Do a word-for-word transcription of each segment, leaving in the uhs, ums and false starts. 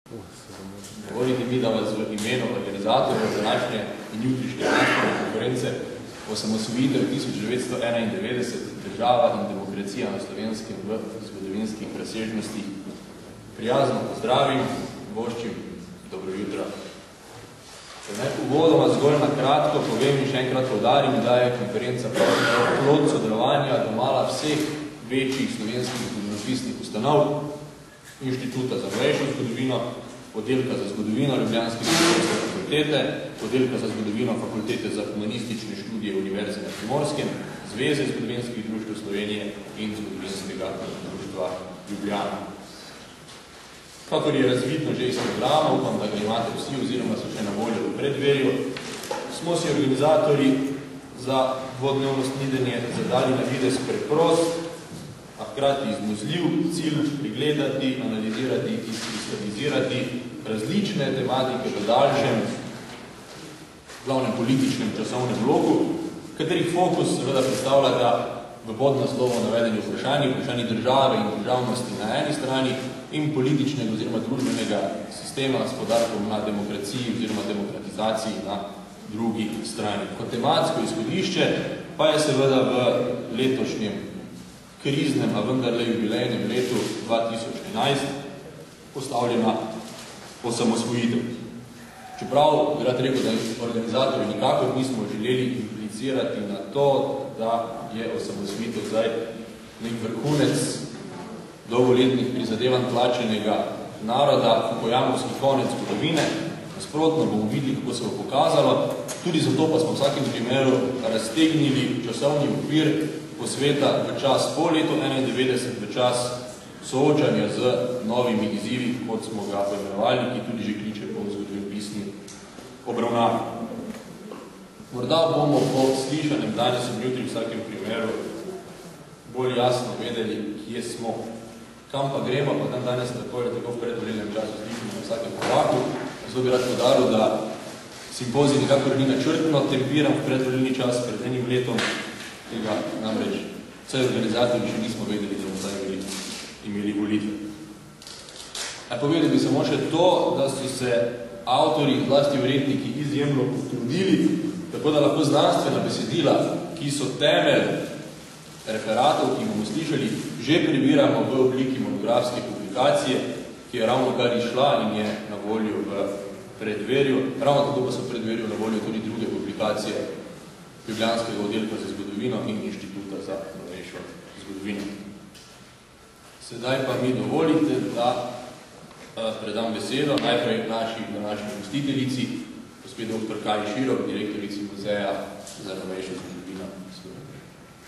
Dovolite mi, da vas v imenu organizatorja današnje in jutrišnje konference osamosvojitev tisoč devetsto enaindevetdeset država in demokracija na Slovenskem v zgodovinskih razsežnostih prijazno pozdravim, voščim dobro jutro. Naj uvodoma zgolj na kratko povem in še enkrat poudarim, da je konferenca plod sodelovanja domala vseh večjih slovenskih zgodovinopisnih ustanov, Inštituta za novejšo zgodovino, Oddelka za zgodovino Ljubljanske filozofske fakultete, Oddelka za zgodovino Fakultete za humanistične študije Univerze na Primorskem, Zveze zgodovinskih društev Slovenije in Zgodovinskega društva Ljubljana. Kakor je razvidno že iz programa, upam, da ga imate vsi oziroma so še na voljo v preddverju, smo si organizatorji za dvodnevno snidenje zadali na videz preprost, a hkrati izmuzljiv cilj pregledati, analizirati in izkristalizirati različne tematike v daljšem, glavnem političnem časovnem bloku, katerih fokus seveda predstavljata v podnaslovu navedeni vprašanji, vprašanji države in državnosti na eni strani in političnega oziroma družbenega sistema s podarkom na demokraciji oziroma demokratizaciji na drugi strani. Kot tematsko izhodišče pa je seveda v letošnjem kriznem, a vendarle jubilejnem letu dva tisoč enajst postavljena osamosvojitev. Čeprav bi rad rekel, da organizatorji nikakor nismo želeli implicirati na to, da je osamosvojitev zdaj nek vrhunec dolgoletnih prizadevanj tlačenega naroda, fukujamovski konec zgodovine. Nasprotno bomo videli, kako se bo pokazalo. Tudi zato pa smo v vsakem primeru raztegnili časovni okvir posveta v čas po letu enaindevetdeset, v čas soočanja z novimi izzivi, kot smo ga poimenovali, ki tudi že kliče po zgodovinopisni obravnavi. Morda bomo po slišanem danes in jutri v vsakem primeru bolj jasno vedeli, kje smo. Kam pa gremo, pa tam danes tako ali tako v predvolilnem času slišimo na vsakem koraku. Zato bi rad podaril, da simpozij nikakor ni načrtno tempiran v predvolilni čas pred enim letom. Tega namreč vse organizatorji še nismo vedeli, da bomo zdaj imeli, imeli volitve. A povedal bi samo še to, da so se avtorji, zlasti uredniki, izjemno potrudili, tako da lahko znanstvena besedila, ki so temelj referatov, ki bomo slišali, že prebiramo v obliki monografske publikacije, ki je ravno kar išla in je na voljo v preddverju. Ravno tako pa so v preddverju na voljo tudi druge publikacije Ljubljanskega oddelka za zgodovino in Inštituta za novejšo zgodovino. Sedaj pa mi dovolite, da predam besedo najprej naši današnji gostiteljici, gospod doktor Kaji Širok, direktorici Muzeja za novejšo zgodovino Slovenije.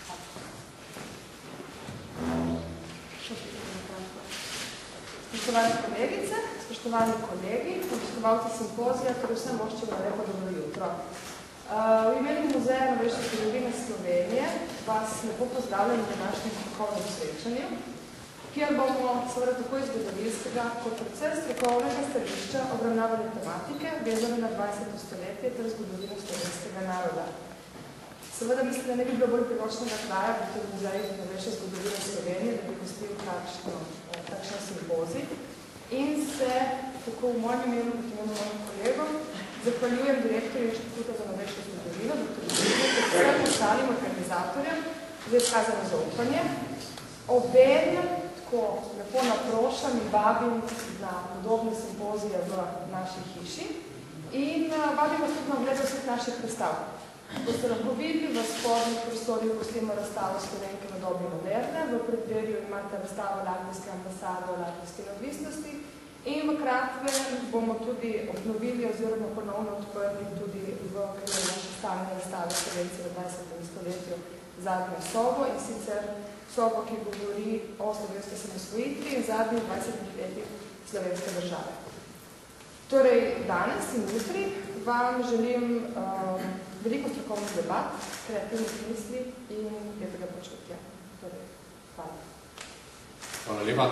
Spoštovane kolegice, spoštovani kolegi, obiskovalci simpozija, ter vsem voščim lepo dobro jutro. V imenu Muzeja novejše zgodovine Slovenije vas lepo pozdravljam na današnjem strokovnem srečanju, kjer bomo seveda tako iz zgodovinskega kot predvsem strokovnega stališča obravnavali tematike, vezane na dvajseto stoletje ter zgodovino slovenskega naroda. Seveda mislim, da ne bi bilo bolj priročnega kraja, da tudi Muzej novejše zgodovine Slovenije, da bi gostil takšno simpozij. In se tako v mojem imenu, kot imenu mojim kolegom, zahvaljujem direktorju Inštituta za novejšo zgodovino, doktor Zgodovino, ter vsem ostalim organizatorjem za izkazano zaupanje. Obenem tako lepo naprošam in vabim na podobne simpozije v naši hiši in vabim vas tudi na ogled vseh naših predstav. Ko ste lahko videli, v spodnjih prostorih gostimo razstavo Slovenke v dobi moderne, v preddverju imate razstavo Latvijske ambasade o latvijski neodvisnosti in v kratkem bomo tudi obnovili oziroma ponovno odprli tudi v okviru naše stalne razstave Slovenci v dvajsetem stoletju zadnjo sobo, in sicer sobo, ki govori o slovenski samosvojitvi in zadnjih dvajsetih letih slovenske države. Torej, danes in jutri vam želim um, veliko strokovnih debat, kreativnih misli in lepega počutja. Torej, hvala. Hvala lepa.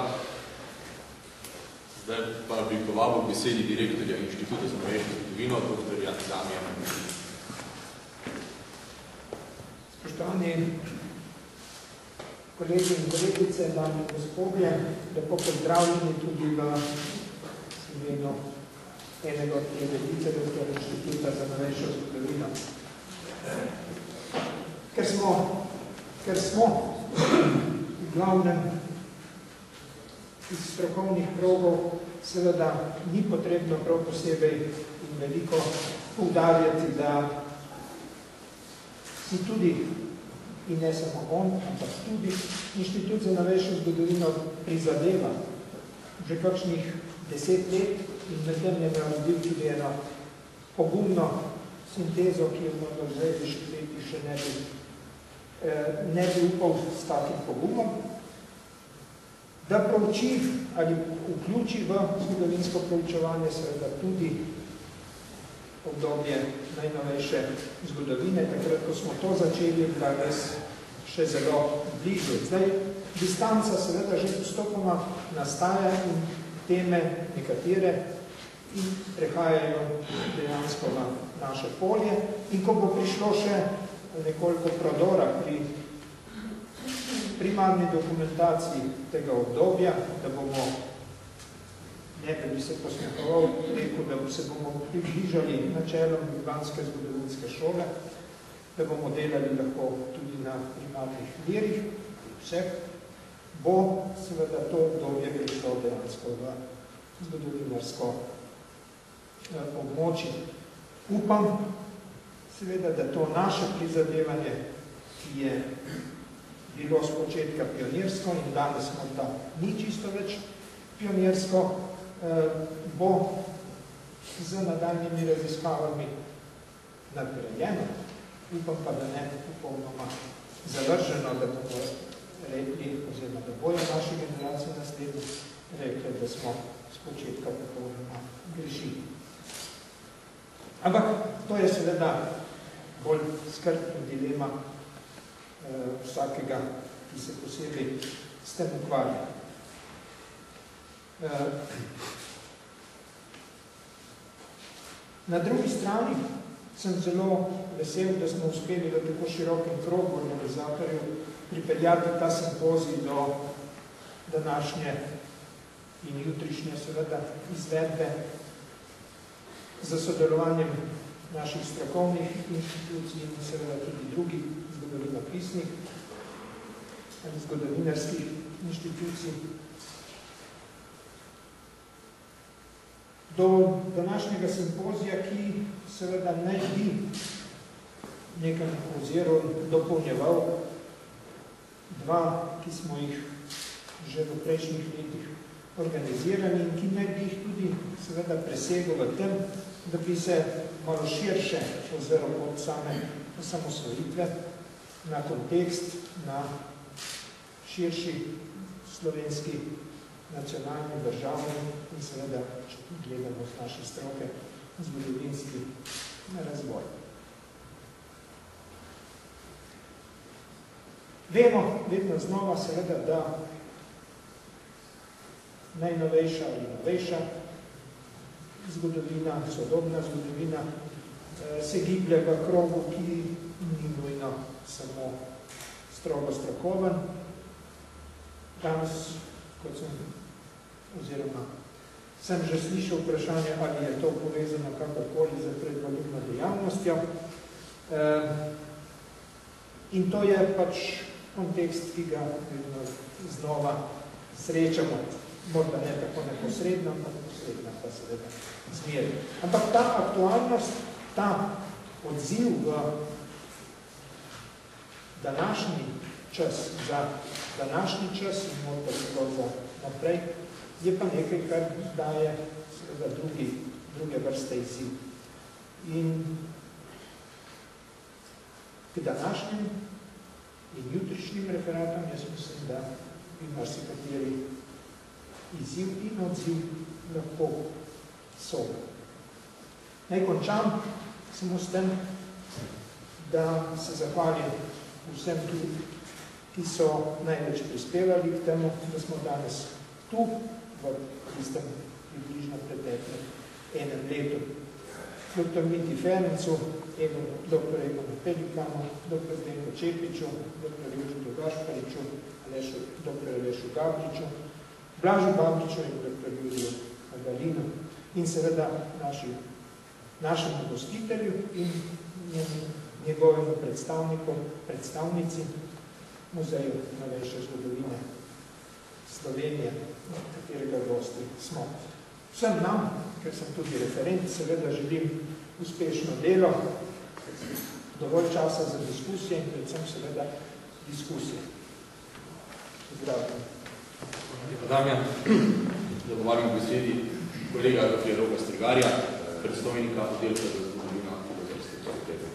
Zdaj pa bi povabil besedi direktorja Inštituta za novejšo zgodovino, doktorja Damijana. Spoštovani kolegi in kolegice, dame in gospodje, lepo pozdravljeni tudi v imenu enega od prevediteljev, torej Inštituta za novejšo zgodovino. Ker smo, ker smo v glavnem iz strokovnih krogov, seveda ni potrebno prav posebej in veliko poudarjati, da si tudi, in ne samo on, ampak tudi Inštitut za novejšo zgodovino prizadeva že kakšnih deset let in med tem je naredil tudi eno pogumno sintezo, ki jo morda zdaj desetletji še ne bi, ne bi upal s takim pogumom, da prouči ali vključi v zgodovinsko proučevanje seveda tudi obdobje najnovejše zgodovine, takrat, ko smo to začeli, bila res še zelo blizu. Zdaj, distanca seveda že postopoma nastaja in teme nekatere in prehajajo dejansko na naše polje. In ko bo prišlo še nekoliko prodora pri primarni dokumentaciji tega obdobja, da bomo, ne da bi se posmehoval, rekel, da se bomo približali načelom ljubljanske zgodovinske šole, da bomo delali lahko tudi na primarnih virih, vseh, bo seveda to obdobje prišlo dejansko v zgodovinarsko območje. Upam, seveda, da to naše prizadevanje, ki je bilo z početka pionirsko in danes morda ni čisto več pionirsko, bo z nadaljnjimi raziskavami nadgrajeno. Upam pa, da ne popolnoma zavrženo, da bomo rekli, oziroma da bojo naši generacije naslednji rekli, da smo z početka popolnoma grešili. Ampak to je seveda bolj skrb in dilema eh, vsakega, ki se posebej s tem ukvarja. Eh, na drugi strani sem zelo vesel, da smo uspeli v tako širokem krogu organizatorjev pripeljati ta simpozij do današnje in jutrišnje seveda izvedbe za sodelovanjem naših strokovnih inštitucij in seveda tudi drugih zgodovinopisnih ali zgodovinarskih inštitucij. Do današnjega simpozija, ki seveda ne bi nekaj ozirov dopolnjeval dva, ki smo jih že v prejšnjih letih organizirani in ki naj bi jih tudi seveda presegel v tem, da bi se malo širše oziroma od same osamosvojitve na kontekst, na širši slovenski nacionalni, državni in seveda, če tudi gledamo z naše stroke, zgodovinski razvoj. Vemo vedno znova seveda, da najnovejša ali novejša zgodovina, sodobna zgodovina se giblje v krogu, ki ni nujno samo strogo strokoven. Danes, kot sem, oziroma sem že slišal vprašanje, ali je to povezano kakorkoli z predvoljivno dejavnostjo. In to je pač kontekst, ki ga vedno znova srečamo. Morda ne tako neposredno, ampak posredno pa seveda zmeri. Ampak ta aktualnost, ta odziv v današnji čas, za današnji čas in morda celo za naprej, je pa nekaj, kar daje seveda drugi, druge vrste izziv. In k današnjim in jutrišnjim referatom jaz mislim, da bi marsikateri izziv in odziv lahko so. Naj končam samo s tem, da se zahvalim vsem tudi, ki so največ prispevali k temu, da smo danes tu, v tistem približno preteklem enem letu. Doktor Miti Ferencu, doktor Egonu Pelikanu, doktor Zdenko Čepiču, doktor Jožetu Gašpariču, doktor Alešu Gabriču, Blažu Babiču in doktor Juriju Agalinu. in seveda naši, našemu gostitelju in njegovim predstavnikom, predstavnici Muzeju novejše zgodovine Slovenije, katerega gosti smo. Vsem nam, ker sem tudi referent, seveda želim uspešno delo, dovolj časa za diskusije in predvsem seveda diskusije. Zdravljam. Lepa Damjan, zagovarjam v besedi kolega doktorja Roka Strigarja, predstojnika oddelka za zgodovino Filozofske fakultete.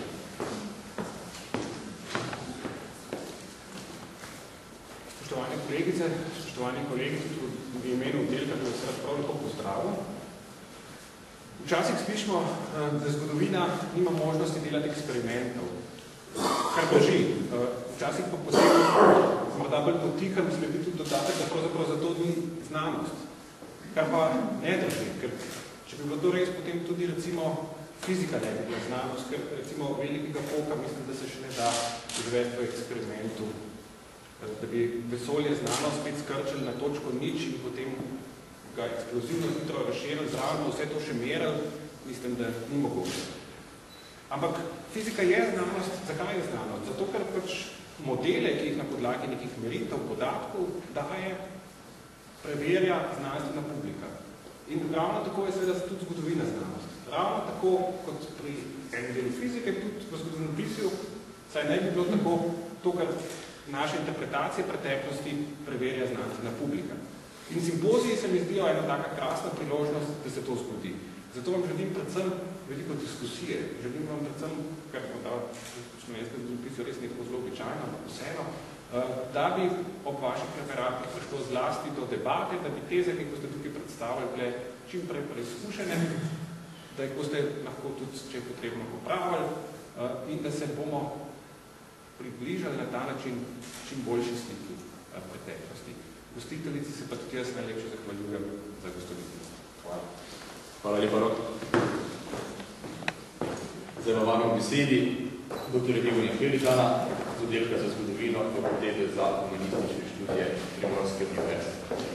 Spoštovane kolegice, spoštovani kolegi, tudi v imenu oddelka, ki vas rad prav lepo pozdravil. Včasih slišimo, da zgodovina nima možnosti delati eksperimentov, kar drži. Včasih pa posebno, morda bolj potihem, sledi tudi dodatek, da pravzaprav zato ni znanost. Kar pa ne drži, ker če bi bilo to res, potem tudi recimo fizika ne bi bila znanost, ker recimo velikega poka mislim, da se še ne da izvesti v eksperimentu, da bi vesolje znano spet skrčili na točko nič in potem ga eksplozivno hitro razširili, zravno vse to še merili, mislim, da ni mogoče. Ampak fizika je znanost, zakaj je znanost? Zato, ker pač modele, ki jih na podlagi nekih meritev, podatkov daje, preverja znanstvena publika. In ravno tako je seveda tudi zgodovina znanost. Ravno tako kot pri enem delu fizike, tudi v zgodovinopisju, saj ne bi bilo tako to, kar naše interpretacije preteklosti preverja znanstvena publika. In simpoziji se mi zdijo ena taka krasna priložnost, da se to zgodi. Zato vam želim predvsem veliko diskusije, želim vam predvsem, kar je ta slovenska zgodovinopisju res nekako zelo običajno, ampak vseeno, da bi ob vaših referatih prišlo zlasti do debate, da bi teze, ki boste tukaj predstavili, bile čim prej preizkušene, da jih boste lahko tudi, če je potrebno, popravili in da se bomo približali na ta način čim boljši sliki preteklosti. Gostiteljici se pa tudi jaz najlepše zahvaljujem za gostovitev. Hvala. Hvala lepa, Rok. Zdaj vam vam v besedi doktor Egonija Felikana z oddelka za zgodovino Fakultete za humanistične študije Primorske univerze.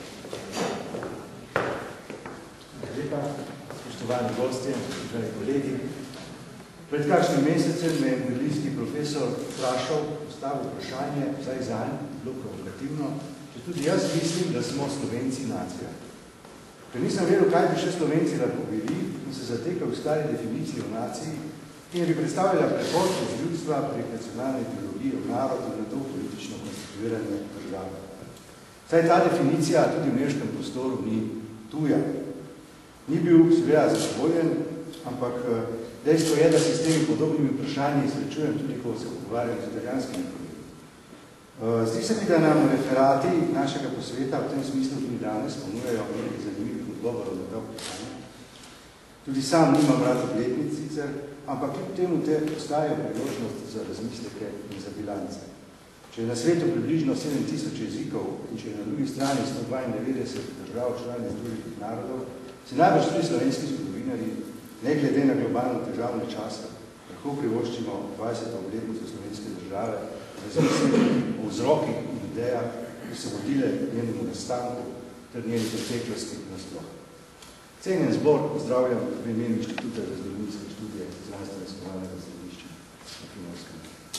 Hvala lepa, spoštovani gostje, spoštovani kolegi. Pred kakšnim mesecem me je berlinski profesor vprašal, postavil vprašanje, vsaj zanj, bilo provokativno, če tudi jaz mislim, da smo Slovenci nacija. Ker nisem vedel, kaj bi še Slovenci lahko bili in se zatekal v stari definiciji o naciji in bi predstavljala prehod iz ljudstva prek nacionalne ideologije v narod in na to politično konstituiranje države. Saj ta definicija tudi v nemškem prostoru ni tuja. Ni bil seveda zadovoljen, ampak dejstvo je, da se s temi podobnimi vprašanji srečujem tudi, ko se pogovarjam z italijanskimi kolegi. Zdi se mi, da nam referati našega posveta v tem smislu tudi danes ponujajo nekaj zanimivih odgovorov na ta vprašanja. Tudi sam nimam rad obletnic sicer, ampak kljub temu te ostajajo priložnost za razmisleke in za bilance. Če je na svetu približno sedem tisoč jezikov in če je na drugi strani sto dvaindevetdeset držav članic Združenih narodov, se najbrž tudi slovenski zgodovinarji, ne glede na globalno težavne čase, lahko privoščimo dvajseto obletnico slovenske države, razmisliti o vzrokih in idejah, ki so vodile njenemu nastanku ter njeni preteklosti nasploh. Cenjen zbor pozdravljam v imenu Inštituta za zgodovinske študije znanstveno-raziskovalnega središča na Primorskem.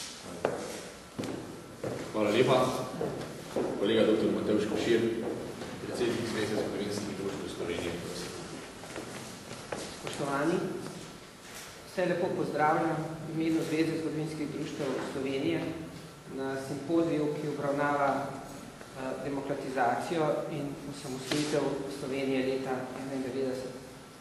Hvala lepa. Kolega doktor Matevž Košir, predsednik Zveze zgodovinskih društv Slovenije. Spoštovani, vse lepo pozdravljam v imenu Zveze zgodovinskih društev Slovenije na simpoziju, ki obravnava demokratizacijo in osamosvojitev Slovenije leta enaindevetdeset.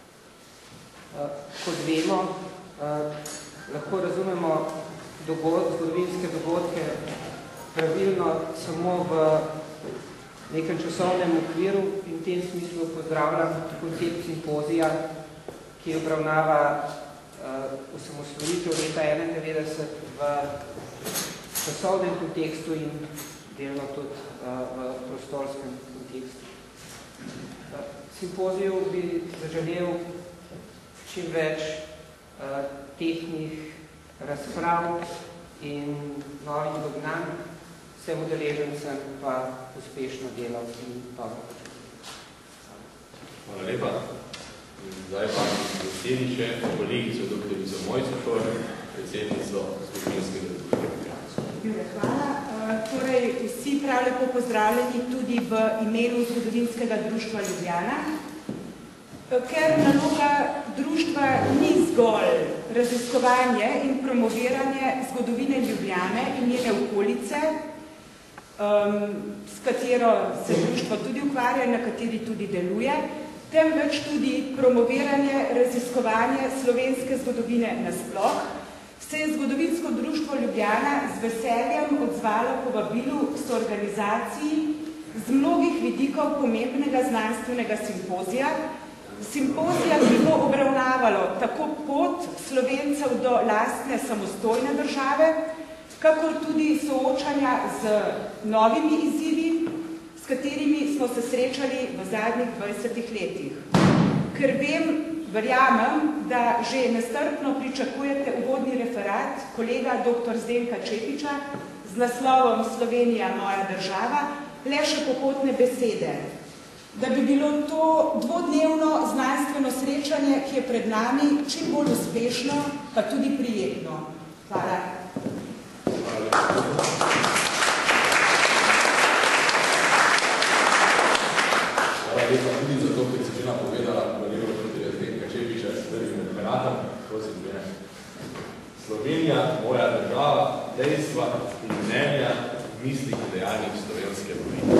Kot vemo, lahko razumemo dogod, zgodovinske dogodke pravilno samo v nekem časovnem okviru in v tem smislu pozdravljam koncept simpozija, ki obravnava osamosvojitev leta enaindevetdeset v časovnem kontekstu in delno tudi v prostorskem kontekstu. Simpoziju bi zaželel čim več tehnih razprav in novih dognanj, vsem udeležencem pa uspešno delo in dobro. Hvala lepa. Zdaj pa besedi še kolegico doktorico Mojco Šor, predsednico Zgodovinskega društva. Jure, hvala. Torej, vsi prav lepo pozdravljeni tudi v imenu Zgodovinskega društva Ljubljana. Ker naloga društva ni zgolj raziskovanje in promoviranje zgodovine Ljubljane in njene okolice, s katero se društvo tudi ukvarja in na kateri tudi deluje, temveč tudi promoviranje, raziskovanje slovenske zgodovine nasploh, se je Zgodovinsko društvo Ljubljana z veseljem odzvalo povabilu soorganizaciji z mnogih vidikov pomembnega znanstvenega simpozija, simpozija, ki bo obravnavalo tako pot Slovencev do lastne samostojne države, kakor tudi soočanja z novimi izzivi, s katerimi smo se srečali v zadnjih dvajsetih letih. Ker vem, verjamem, da že nestrpno pričakujete uvodni referat kolega doktor Zdenka Čepiča z naslovom Slovenija, moja država, le še popotne besede. Da bi bilo to dvodnevno znanstveno srečanje, ki je pred nami, čim bolj uspešno, pa tudi prijetno. Hvala. Hvala lepa tudi za to, ker si žena povedala, kolega doktor Zdenka Čepiča s prvim referatom. Prosim, ne. Slovenija, moja država, dejstva in mnenja, mislih in dejanjih slovenske politike.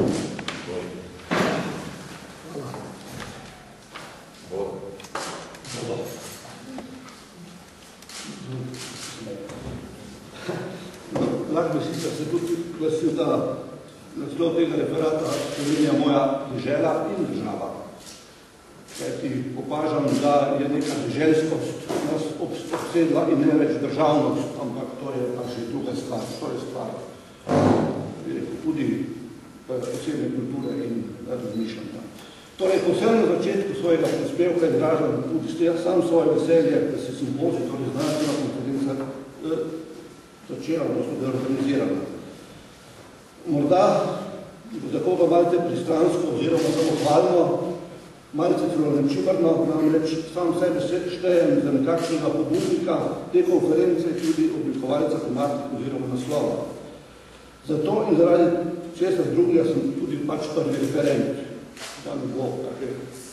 Lahko bi sicer se tudi glasil, da naslov tega referata Slovenija moja dežela in država. Kajti opažam, da je neka deželskost nas obsedla in ne več državnost, ampak to je pa že druga stvar, to je stvar tudi posebne kulture in razmišljanja. Torej, posebno na začetku svojega prispevka izražam tudi sam svoje veselje, da se simpozij, torej znanstvena konferenca, začela, odnosno da je organizirana. Morda bo za koga malce pristransko oziroma samohvalno, malce celo nečimrno, namreč sam sebe štejem za nekakšnega pobudnika te konference, tudi oblikovalca tematik oziroma naslova. Zato in zaradi česa drugega sem tudi pač prvi referent. Da ne bo kakve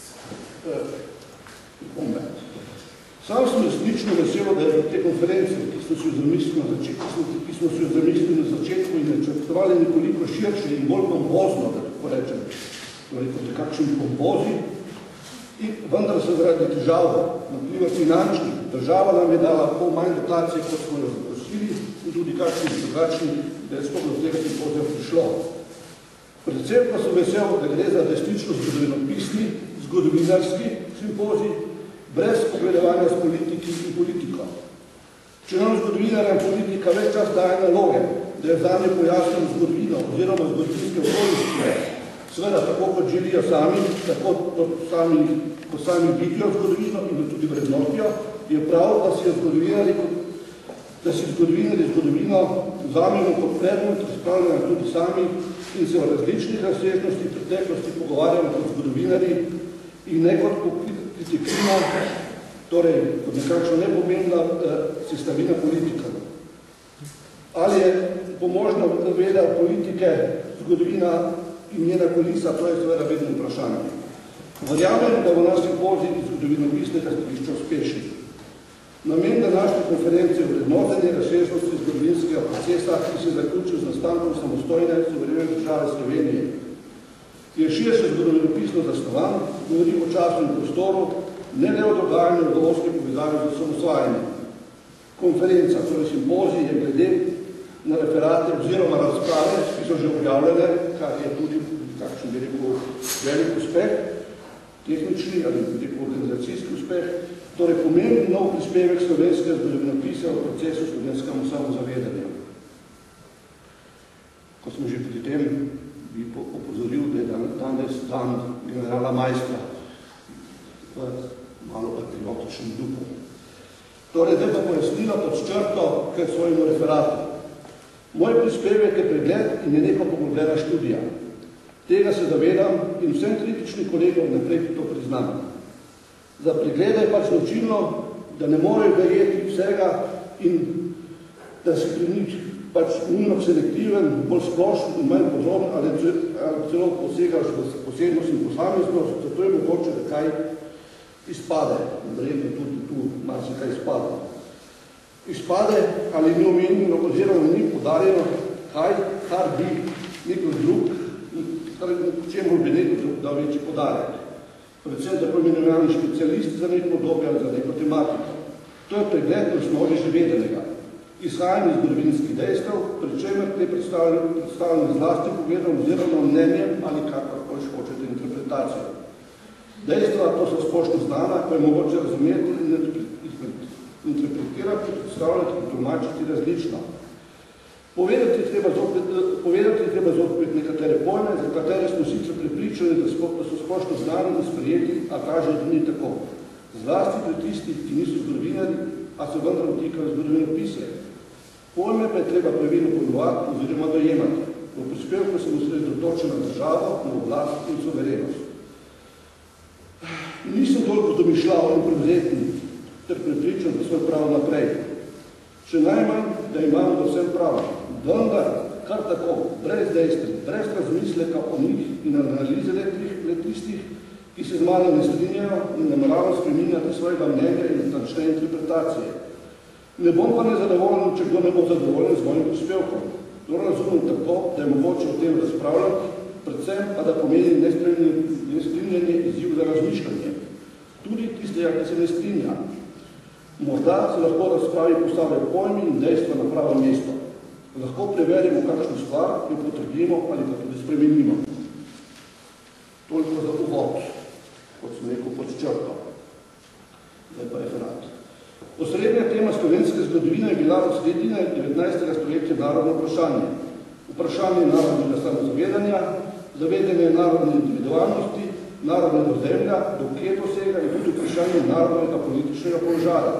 pripombe. Sam sem resnično vesel, da je te konference, ki smo si jo zamislili na začetku, ki smo si jo zamislili na začetku in načrtovali nekoliko širše in bolj pompozno, da tako rečem, torej kot nekakšen pompozi, in vendar se zaradi težav, naprimer finančnih, država nam je dala pol manj dotacije, kot smo jo zaprosili, in tudi kakšni drugačni, da je sploh do tega simpozija prišlo. Predvsem pa sem vesel, da gre za resnično zgodovinopisni, zgodovinarski simpozij, brez pogledovanja s politiki in politiko. Če nam zgodovinarja in politika več čas daje naloge, da je zanje pojasnil zgodovino oziroma zgodovinske okoliščine, seveda tako kot želijo sami, tako kot sami, ko sami vidijo zgodovino in tudi vrednotijo, je prav, da si zgodovinari, da si zgodovinari zgodovino vzamemo kot predmet, razpravljamo tudi sami in se o različnih razsežnosti preteklosti pogovarjamo kot zgodovinari in ne kot kritikina, torej kot nekakšno nepomembna eh, sestavina politika. Ali je pomožna veda politike, zgodovina in njena kolisa, to je seveda vedno vprašanje. Verjamem, da bo naš simpozij iz zgodovinopisnega stališča uspešen. Namen današnje konference je vrednotenje razsežnosti zgodovinskega procesa, ki se zaključil z nastankom samostojne suverene države Slovenije. Je širše zgodovinopisno zasnovan, govori o času in prostoru, ne le o dogajanju v dovolske povezavi z osamosvajanjem. Konferenca, torej simpozij, je glede na referate oziroma razprave, ki so že objavljene, kar je tudi kakšen bi rekel velik uspeh, tehnični ali bi rekel organizacijski uspeh, torej pomemben nov prispevek slovenskega zgodovinopisa v procesu slovenskemu samozavedanju. Ko smo že pri tem, bi opozoril, da je danes dan generala Majstra v malo patriotičnem duhu. Torej, da pa pojasnila pod črto k svojemu referatu. Moj prispevek je pregled in je neka poglobljena študija. Tega se zavedam in vsem kritičnim kolegom naprej to priznam. Za preglede je pač značilno, da ne morejo verjeti vsega in da si pri njih pač nujno selektiven, bolj splošen in manj podroben, ali celo posegaš v posebnost in posameznost, zato je mogoče, da kaj izpade. Verjetno tudi tu malo se kaj izpade. Izpade ali ni omenjeno oziroma ni podarjeno, kaj, kar bi nekdo drug, čemu bi nekdo drug dal večji podarek. Predvsem tako imenovani specialisti za neko obdobje ali za neko tematiko. To je pregled na osnovi že vedenega. Izhajanje iz zgodovinskih dejstev, pri čemer te predstavljene zlasti pogledom oziroma mnenjem ali kakorkoli hočete interpretacijo. Dejstva, to so splošno znana, ko je mogoče razumeti in interpretirati, predstavljati in tolmačiti različno. Povedati je treba zopet, povedati je treba zopet nekatere pojme, za katere smo sicer pripričali, da so splošno znani in sprejeti, a kaže, da ni tako. Zlasti pri tistih, ki niso zgodovinari, a se vendar vtikajo v zgodovinopisje. Pojme pa je treba pravilno pojmovati oziroma dojemati. V prispevku se osredotoča na državo, na oblast in suverenost. Nisem toliko domišljal in prevzetni, ter prepričan za svoj prav naprej. Še najmanj, da imam do vsem prav. Vendar, kar tako, brez dejstev, brez razmisleka o njih in analize let tistih, ki se z mano ne strinjajo in nameravam spreminjati svojega mnenja in natančne interpretacije. Ne bom pa nezadovoljen, če kdo ne bo zadovoljen z mojim prispevkom. To razumem tako, da je mogoče o tem razpravljati, predvsem pa da pomeni nestrinjanje izziv za razmišljanje. Tudi tistega, ki se ne strinja. Morda se lahko razpravi postavljajo pojmi in dejstva na pravo mesto. Lahko preverimo kakšno stvar, jo potrdimo ali pa tudi spremenimo. Toliko za uvod, kot sem rekel, pod črto. Zdaj pa referat. Osrednja tema slovenske zgodovine je bila od sredine devetnajstega stoletja narodno vprašanje. Vprašanje narodnega samozavedanja, zavedanje narodne individualnosti, narodnega ozemlja, do kje dosega in tudi vprašanje narodnega političnega položaja.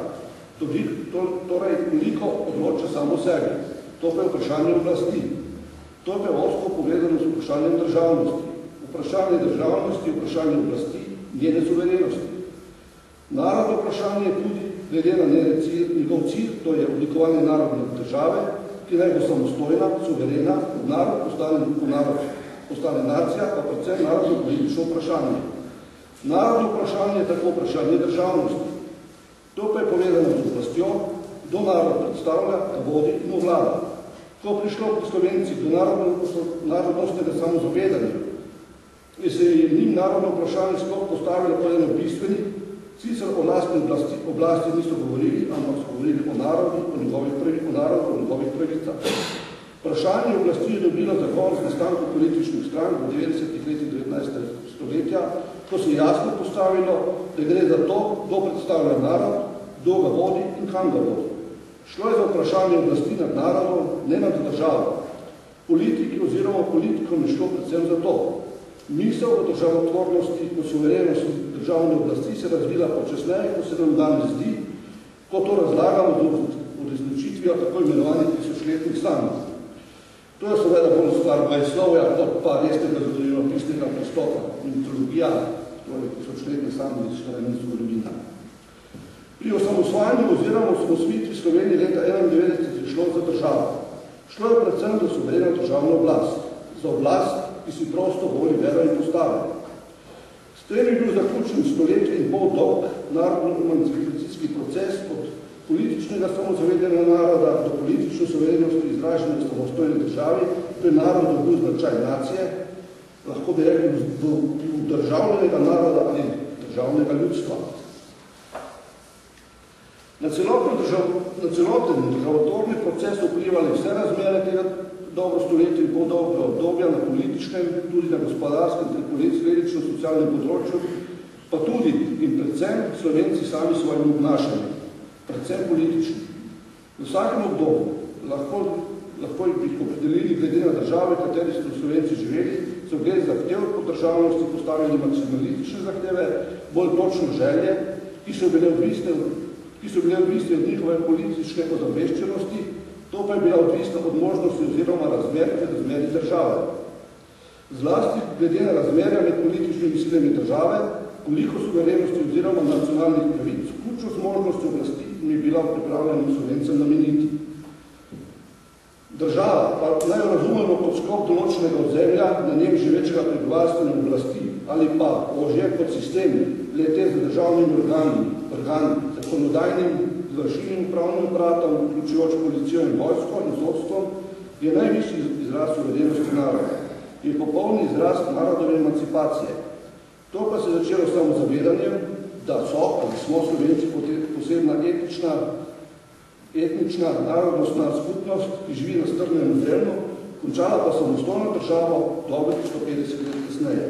Torej, veliko odloča samo sebi. To pa je vprašanje oblasti. To pa je osko povezano s vprašanjem državnosti. Vprašanje državnosti je vprašanje oblasti, njene suverenosti. Narodno vprašanje je tudi glede na njegov cilj, to je oblikovanje narodne države, ki naj bo samostojna, suverena, narod postane, narod postane nacija, pa predvsem narodno politično vprašanje. Narodno vprašanje je tako vprašanje državnosti. To pa je povezano z oblastjo, kdo narod predstavlja, ga vodi in vlada. Ko prišlo pri Slovenci do narodnostnega samozavedanja, in se je njim narodno vprašanje sploh postavilo po eno bistveni, sicer o lastni oblasti, oblasti niso govorili, ampak so govorili o narodu, o njegovih, pravi, o narodu, o njegovih pravicah. Vprašanje oblasti je dobilo zagon z nastankom političnih strank v devetdesetih letih devetnajstega stoletja, ko se je jasno postavilo, da gre za to, kdo predstavlja narod, kdo ga vodi in kam ga vodi. Šlo je za vprašanje oblasti nad narodom, ne nad državo. Politiki oziroma politikom je šlo predvsem za to. Misel o državotvornosti, o suverenosti državne oblasti se razvila počasneje, ko se nam danes zdi, ko to razlagamo z uresničitvijo tako imenovanih tisočletnih stanov. To je seveda bolj stvar bajslovja, kot pa resnega zgodovinopisnega pristopa, mitologija, torej tisočletnih stanov iz štarenih zgodovina. Pri osamosvajanju oziroma osamosvitvi Slovenije leta enaindevetdeset je šlo za državo. Šlo je predvsem za suvereno državno oblast, za oblast, ki si prosto voli vero in postave. S tem je bil zaključen stoletje in pol dolg narodno-emancipacijski proces od političnega samozavedanja naroda do politične suverenosti izražene v samostojni državi, to je narod dobil značaj nacije, lahko bi rekli v državnega naroda ali državnega ljudstva. Na celoten državotvorni proces vplivali vse razmere tega dobro stoletja in pol dolga obdobja na političnem, tudi na gospodarskem ter politično-socialnem področju, pa tudi in predvsem Slovenci sami svojim obnašanjem, predvsem političnim. V vsakem obdobju lahko, lahko bi opredelili glede na države, kateri so Slovenci živeli, so glede zahtev po državnosti postavili maksimalistične zahteve, bolj točno želje, ki so bile odvisne, ki so bile odvisne od njihove politične ozaveščenosti, to pa je bila odvisna od možnosti oziroma razmer med razmeri države. Zlasti glede na razmerja med političnimi silami države, koliko suverenosti oziroma nacionalnih pravic, vključno z možnostjo oblasti, mi je bila pripravljena Slovencem nameniti. Država, pa naj jo razumemo kot sklop določenega ozemlja, na njem živečega prebivalstvene oblasti, ali pa ožje kot sistemi, lete z državnimi organi, organi, zakonodajnim, izvršilnim upravnim aparatom, vključujoč policijo in vojsko in sodstvom, je najvišji izraz suverenosti naroda. Je popolni izraz narodove emancipacije. To pa se je začelo s samozavedanjem, da so, ali smo Slovenci posebna etnična, etnična narodnostna skupnost, ki živi na strnem ozemlju, končala pa samostojno državo dobrih sto petdeset let kasneje.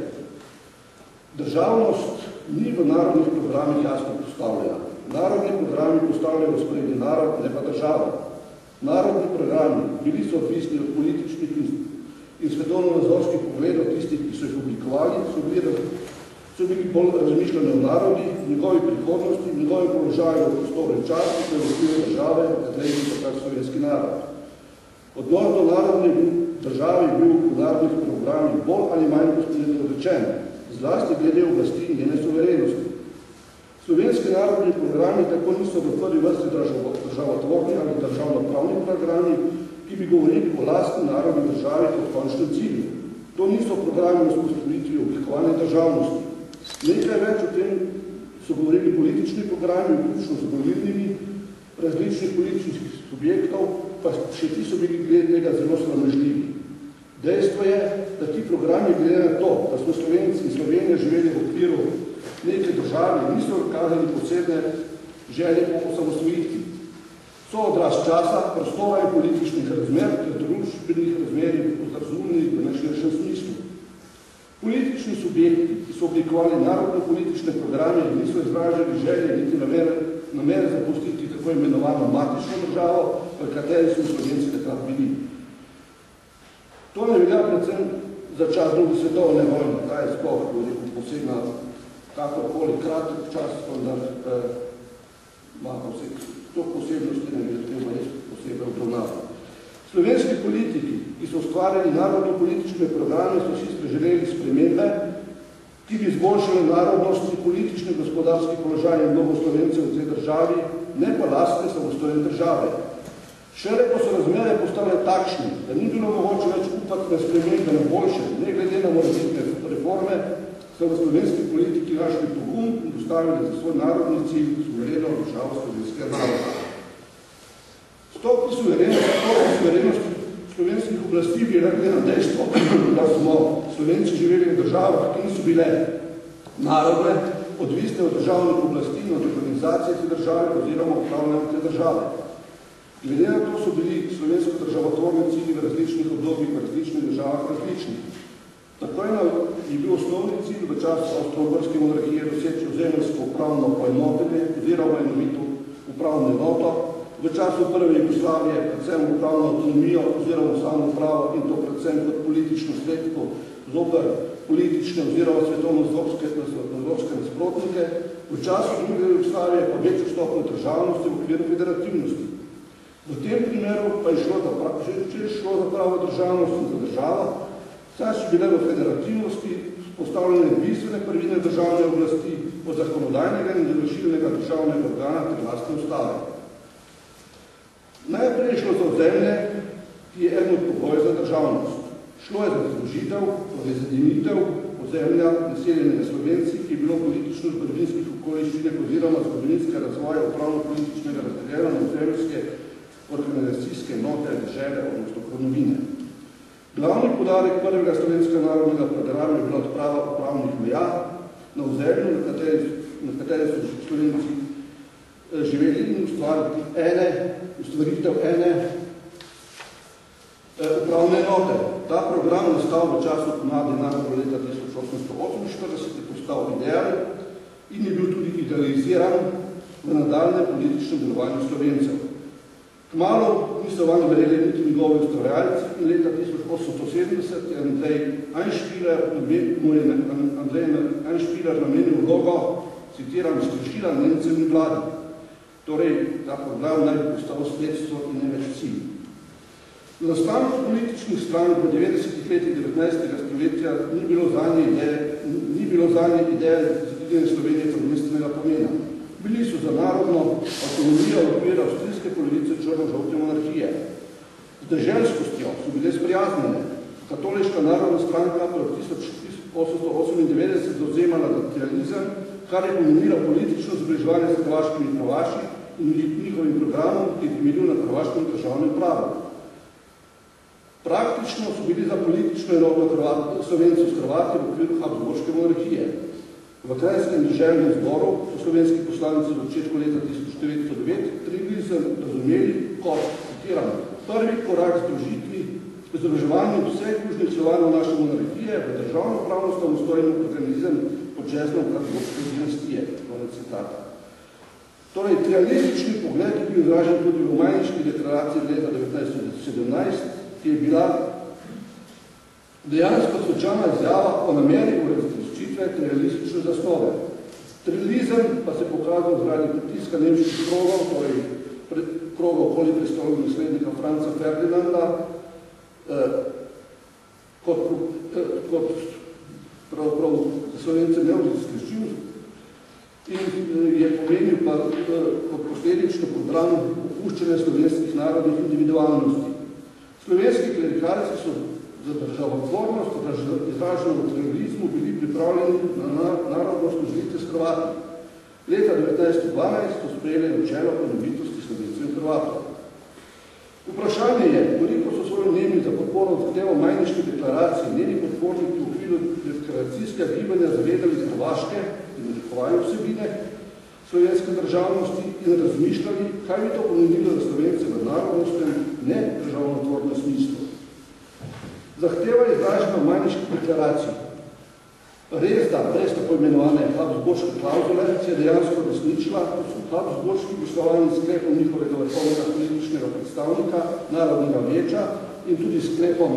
Državnost ni v narodnih programih jasno postavljena. Narodni programi postavljajo sprednji narod, ne pa država. Narodni programi bili so odvisni od političnih in, in svetovno-nazorskih pogledov tistih, ki so jih oblikovali, so bili, so bili bolj razmišljeni o narodi, njegovi prihodnosti, njegovi položaju v prostoru in času, ki je v okviru države, kateri so kar slovenski narod. Odnos do narodne države je bil v narodnih programih bolj ali manj odrečen, zlasti glede oblasti in njene suverenosti. Slovenski narodni programi tako niso v prvi vrsti državotvorni ali državnopravni programi, ki bi govorili o lastni narodni državi kot končnem cilju. To niso programi o vzpostavitvi oblikovane državnosti. Nekaj več o tem so govorili politični programi, vključno z volilnimi različnih političnih subjektov, pa še ti so bili glede tega zelo sramežljivi. Dejstvo je, da ti programi glede na to, da smo Slovenci in Slovenija živeli v okviru neke države, niso kazali posebne želje po osamosvojitvi. So odraz časa, prostora in političnih razmer, ter družbenih razmerij razumnih v najširšem smislu. Politični subjekti, ki so oblikovali narodno-politične programe, niso izražali želje niti namere, namere zapustiti tako imenovano matično državo, v kateri so Slovenci takrat bili. To ne velja predvsem za čas druge svetovne vojne, ta je sploh posebna, kakorkoli kratek čas, vendar eh, ima to posebnosti, ne bi treba res posebej obravnavati. Slovenski politiki, ki so ustvarjali narodno-politične programe, so si preželeli spremembe, ki bi izboljšali narodnosti, politični, gospodarski položaj in mnogo Slovencev v tej državi, ne pa lastne samostojne države. Šele ko so razmere postale takšne, da ni bilo mogoče več upati na spremembe na boljše, ne glede na morebitne reforme, so v slovenski politiki našli pogum in postavili za svoj narodni cilj suvereno državo slovenskega naroda. Stopni suverenosti slovenskih oblasti bi rekli na dejstvo, da smo Slovenci živeli v državah, ki niso bile narodne, odvisne od državnih oblasti in od organizacije te države oziroma upravljanja te države. Glede na to so bili slovensko državotvorni cilji v različnih obdobjih v različnih državah različni. Tako je bil osnovni cilj v času Avstro-Ogrske monarhije doseči ozemeljsko upravno poenotenje oziroma enovito upravno enoto, v času prve Jugoslavije predvsem upravno avtonomijo oziroma samoupravo in to predvsem kot politično sredstvo zoper politične oziroma svetovno-nazorske nasprotnike, v času druge Jugoslavije pa večjo stopnjo državnosti v okviru federativnosti. V tem primeru pa je šlo za, prav, če je šlo za pravo državnost in za državo, saj so bile v federativnosti postavljene bistvene prvine državne oblasti od zakonodajnega in izvršilnega državnega organa ter lastne ustave. Najprej je šlo za ozemlje, ki je eno od pogojev za državnost. Šlo je za združitev, torej zadinitev ozemlja naseljenega Slovenci, ki je bilo politično v zgodovinskih okoliščinah oziroma zgodovinskega razvoja upravno-političnega razdeljena na ozemeljske organizacijske enote države, odnosno kronovine. Glavni podarek prvega slovenskega narodnega programa je bila odprava upravnih meja na ozemlju, na kateri, na kateri so Slovenci živeli in ustvariti ene, ustvaritev ene e, upravne enote. Ta program nastal v času pomladi naroda leta tisoč osemsto oseminštirideset, je postal ideal in je bil tudi idealiziran v nadaljnem političnem delovanju Slovencev. Kmalu niso vanj verjeli niti njegovi ustvarjalci in leta tisoč osemsto sedemdeset je Andrej Einspieler, mu je Andrej Einspieler namenil vlogo, citiram, izkrešila Nemcem in vladi. Torej, ta program naj bi postal sredstvo in ne več cilj. Za nastanek političnih strank v devetdesetih letih devetnajstega stoletja ni bilo zanje ideje, ni bilo zanje ideje katere Slovenije prvenstvenega pomena. Bili so za narodno avtonomijo v okviru avstrijske polovice črno-žolte monarhije. Z deželskostjo so bile sprijaznjene. Katoliška narodna stranka pa v tisoč osemsto osemindevetdeset zauzemala nacionalizem, kar je pomenilo politično zbliževanje s hrvaškimi Hrvaši in njihovim programom, ki je temeljil na hrvaškem državnem pravu. Praktično so bili za politično enotno Slovencev s Hrvati v okviru Habsburške monarhije. V Kranjskem deželnem zboru so slovenski poslanci v začetku leta tisoč devetsto devet trilizem razumeli kot, citiram, prvi korak združitvi, združevanju vseh južnih slovanov naše monarhije v državno-pravno samostojni organizem pod žezlom Habsburške dinastije. Konec citata. Torej, trialistični pogled je bil izražen tudi v Majniški deklaraciji leta devetnajststo sedemnajst, ki je bila dejansko svečana izjava o nameri uresničitve trialistične zasnove. Trializem pa se pokazal zaradi pritiska nemških krogov, torej krogov okoli prestolov naslednika Franca Ferdinanda, eh, kot, eh, kot pravzaprav Slovence neodskričil in je pomenil pa eh, kot posledično program opuščanja slovenskih narodnih individualnosti. Slovenski klerikalci so za državotvornost, izraženo v trializmu, bili pripravljeni na narodno služitve s Hrvati. Leta devetnajststo dvanajst so sprejeli načelo ponovitosti Slovencev in Hrvatov. Vprašanje je, koliko so svoji mnenji za podporo zahtevo Majniške deklaracije, njeni podporniki v okviru deklaracijskega gibanja zavedali Hrvaške in narekovali vsebine slovenske državnosti in razmišljali, kaj bi to pomenilo za Slovence v narodnostem, ne državnotvornem smislu. Zahteva je izražena v Majniški deklaraciji. Res da, brez tako imenovane Habsburške klauzule se je dejansko resničila, ko so Habsburški poslovani sklepom njihovega vrhovnega političnega predstavnika, Narodnega vijeća in tudi sklepom